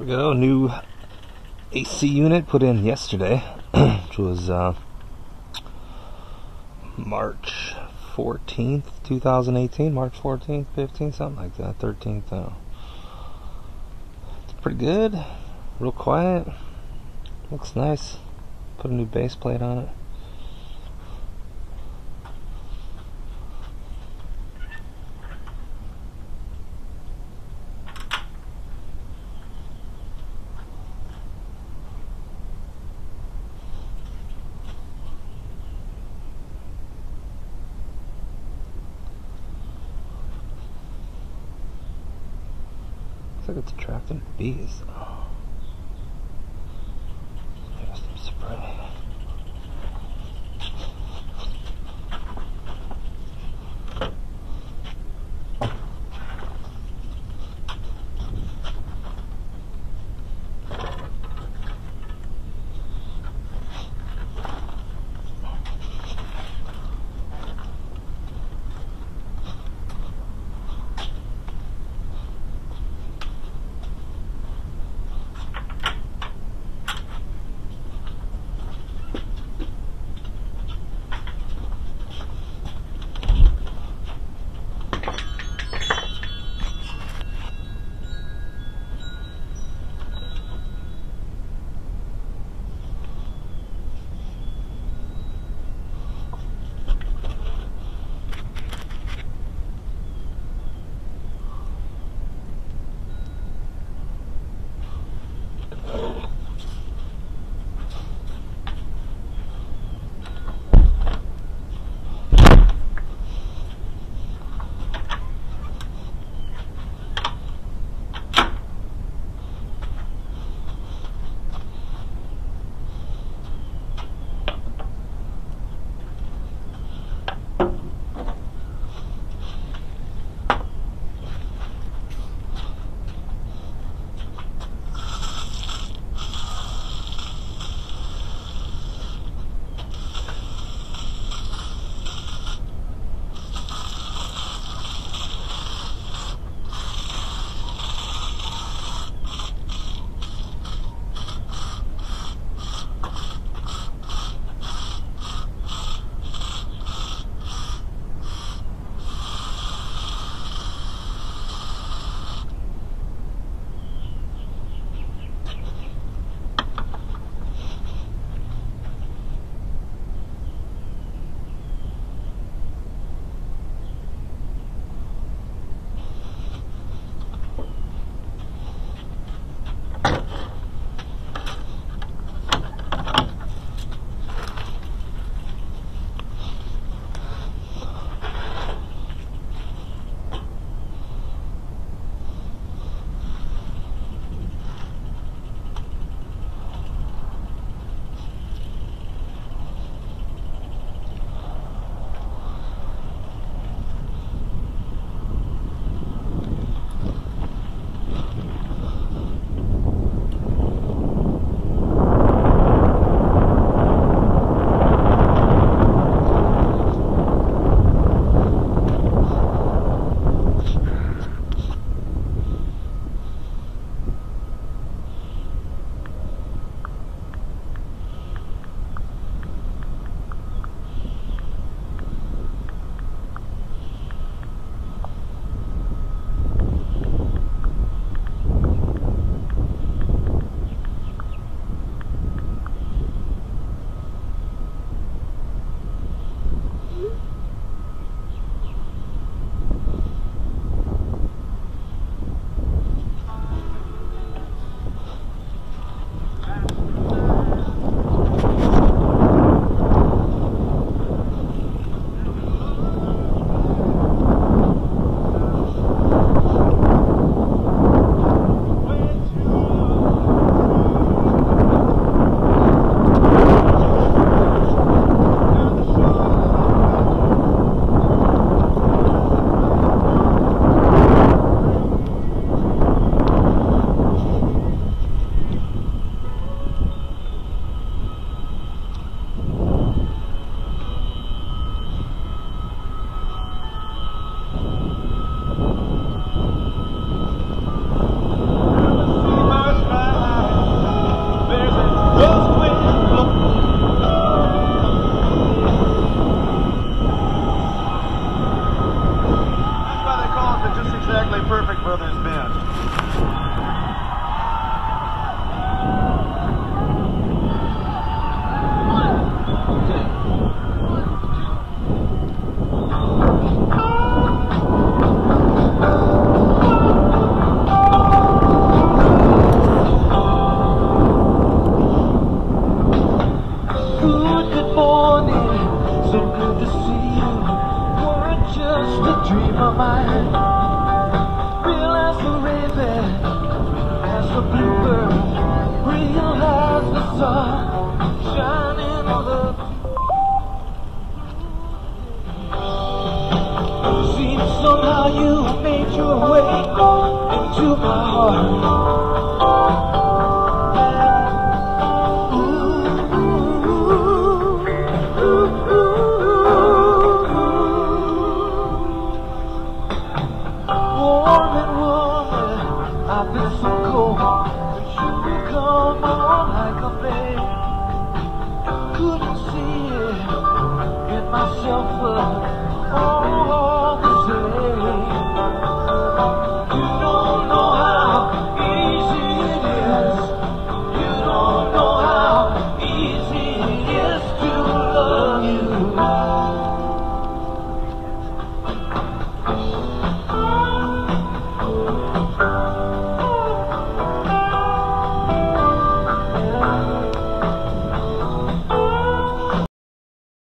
we go. New AC unit put in yesterday, which was March 14th, 2018. March 14th, 15th, something like that. 13th. It's pretty good. Real quiet. Looks nice. Put a new base plate on it. Looks like it's attracting bees. There's some spray. so good to see you. Weren't just a dream of mine. Real as a raven, as a bluebird. Real as the sun shining on the. Seems somehow you made your way into my heart. Warm and warmer, I've been so cold, but you come on like a babe. Couldn't see it in myself, but all the same. You don't know how easy it is. You don't know how easy it is to love you.